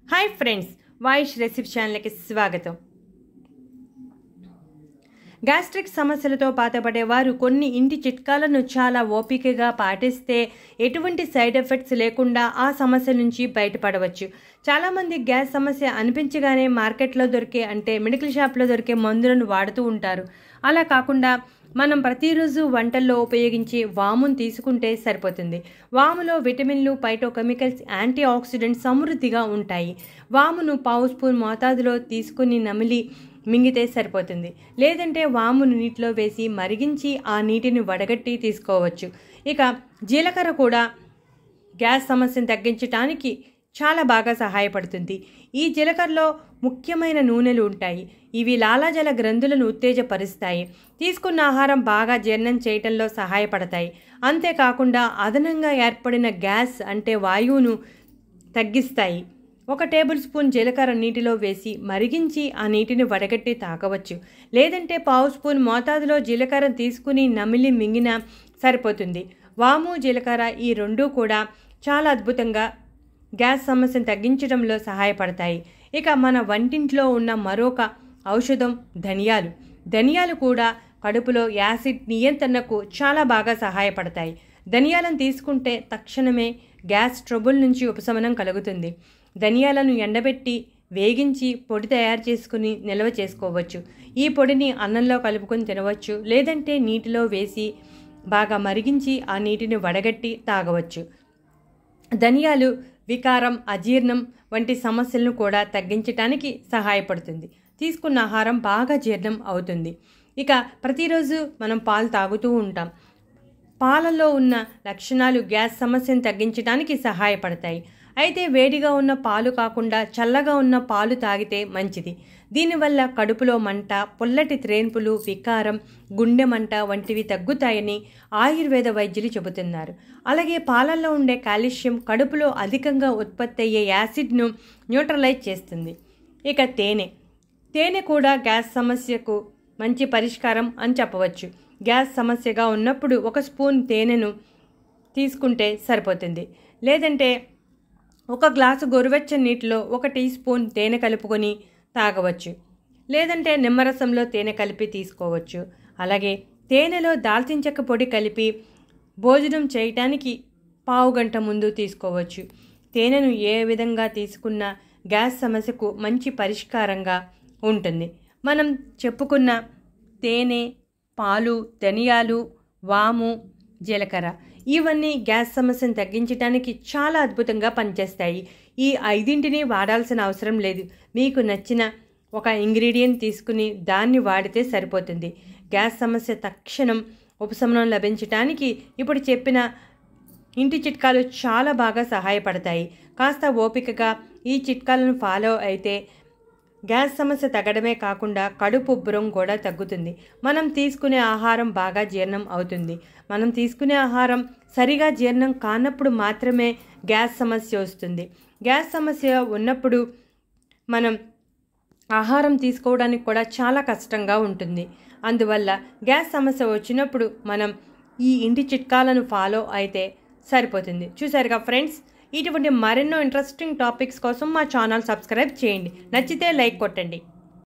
Hi friends, వాయిష్ recipe ఛానల్కి స్వాగతం. Gastric సమస్యలతో బాధపడేవారు కొన్ని ఇంటి చిట్కాలను చాలా ఓపికగా పాటిస్తే ఎటువంటి సైడ్ ఎఫెక్ట్స్ లేకుండా ఆ సమస్య నుంచి బయటపడవచ్చు. చాలామంది గ్యాస్ సమస్య అనిపించగానే మార్కెట్లో దొరికే మెడికల్ షాప్లో దొరికే మందులను వాడుతూ ఉంటారు. అలా కాకుండా మనం ప్రతిరోజు వంటల్లో ఉపయోగించే వామును తీసుకుంటే సరిపోతుంది. వాములో విటమిన్లు, ఫైటోకెమికల్స్, యాంటీ ఆక్సిడెంట్స్ సమృద్ధిగా ఉంటాయి. వామును పావు స్పూన్ మోతాదులో తీసుకుని నమిలి మింగితే సరిపోతుంది. లేదంటే వామును నీటిలో వేసి మరిగించి ఆ నీటిని వడగట్టి తీసుకోవచ్చు. ఇక జీలకర్ర కూడా గ్యాస్ సమస్యను తగ్గించడానికి చాలా బాగా సహాయపడుతుంది. ఈ జీలకర్రలో ముఖ్యమైన నూనెలు ఉంటాయి. ఇవి లాలాజల గ్రంథులను ఉత్తేజపరుస్తాయి. తీసుకున్న ఆహారం బాగా జీర్ణం చేయటంలో సహాయపడతాయి. అంతేకాకుండా అదనంగా ఏర్పడిన గ్యాస్ వాయువును తగ్గిస్తాయి. 1 టేబుల్ స్పూన్ జీలకర్ర నీటిలో వేసి మరిగించి ఆ నీటిని వడగట్టి తాగవచ్చు. లేదంటే పావు స్పూన్ మోతాదులో జీలకర్ర తీసుకుని నమిలి మింగినా సరిపోతుంది. వాము, జీలకర్ర ఈ రెండూ కూడా చాలా అద్భుతంగా గ్యాస్ సమస్యను తగ్గించడంలో సహాయపడతాయి. ఇక మన వంటింట్లో ఉన్న మరొక ఔషధం ధనియాలు కూడా కడుపులో యాసిడ్ నియంత్రణకు చాలా బాగా సహాయపడతాయి. ధనియాలను తీసుకుంటే తక్షణమే గ్యాస్ ట్రబుల్ నుంచి ఉపశమనం కలుగుతుంది. ధనియాలను ఎండబెట్టి వేగించి పొడి తయారు చేసుకుని నిల్వ చేసుకోవచ్చు. ఈ పొడిని అన్నంలో కలుపుకొని తినవచ్చు. లేదంటే నీటిలో వేసి బాగా మరిగించి ఆ నీటిని వడగట్టి తాగవచ్చు. ధనియాలు వికారం, అజీర్ణం వంటి సమస్యలను కూడా తగ్గించడానికి సహాయపడుతుంది. తీసుకున్న ఆహారం బాగా జీర్ణం అవుతుంది. ఇక ప్రతిరోజు మనం పాలు తాగుతూ ఉంటాం. పాలలో ఉన్న లక్షణాలు గ్యాస్ సమస్యను తగ్గించడానికి సహాయపడతాయి. అయితే వేడిగా ఉన్న పాలు కాకుండా చల్లగా ఉన్న పాలు తాగితే మంచిది. దీనివల్ల కడుపులో మంట, పుల్లటి త్రేన్పులు, వికారం, గుండె మంట వంటివి తగ్గుతాయని ఆయుర్వేద వైద్యులు చెబుతున్నారు. అలాగే పాలల్లో ఉండే కాల్షియం కడుపులో అధికంగా ఉత్పత్తి అయ్యే యాసిడ్ను న్యూట్రలైజ్ చేస్తుంది. ఇక తేనె కూడా గ్యాస్ సమస్యకు మంచి పరిష్కారం అని చెప్పవచ్చు. గ్యాస్ సమస్యగా ఉన్నప్పుడు 1 స్పూన్ తేనెను తీసుకుంటే సరిపోతుంది. లేదంటే 1 గ్లాసు గోరువెచ్చని నీటిలో 1 టీ స్పూన్ తేనె కలుపుకొని తాగవచ్చు. లేదంటే నిమ్మరసంలో తేనె కలిపి తీసుకోవచ్చు. అలాగే తేనెలో దాల్చిన చెక్క పొడి కలిపి భోజనం చేయటానికి పావు గంట ముందు తీసుకోవచ్చు. తేనెను ఏ విధంగా తీసుకున్నా గ్యాస్ సమస్యకు మంచి పరిష్కారంగా ఉంటుంది. మనం చెప్పుకున్న తేనె, పాలు, ధనియాలు, వాము, జీలకర్ర ఇవన్నీ గ్యాస్ సమస్యను తగ్గించడానికి చాలా అద్భుతంగా పనిచేస్తాయి. ఈ 5ంటిని వాడాల్సిన అవసరం లేదు. మీకు నచ్చిన ఒక ఇంగ్రీడియంట్ తీసుకుని దాన్ని వాడితే సరిపోతుంది. గ్యాస్ సమస్య తక్షణం ఉపశమనం లభించడానికి ఇప్పుడు చెప్పిన ఇంటి చిట్కాలు చాలా బాగా సహాయపడతాయి. కాస్త ఓపికగా ఈ చిట్కాలను ఫాలో అయితే గ్యాస్ సమస్య తగ్గడమే కాకుండా కడుపు ఉబ్బరం కూడా తగ్గుతుంది. మనం తీసుకునే ఆహారం బాగా జీర్ణం అవుతుంది. మనం తీసుకునే ఆహారం సరిగా జీర్ణం కానప్పుడు మాత్రమే గ్యాస్ సమస్య వస్తుంది. గ్యాస్ సమస్య ఉన్నప్పుడు మనం ఆహారం తీసుకోవడానికి కూడా చాలా కష్టంగా ఉంటుంది. అందువల్ల గ్యాస్ సమస్య వచ్చినప్పుడు మనం ఈ ఇంటి చిట్కాలను ఫాలో అయితే సరిపోతుంది. చూసారుగా ఫ్రెండ్స్, ఇటువంటి మరెన్నో ఇంట్రెస్టింగ్ టాపిక్స్ కోసం మా ఛానల్ సబ్స్క్రైబ్ చేయండి. నచ్చితే లైక్ కొట్టండి.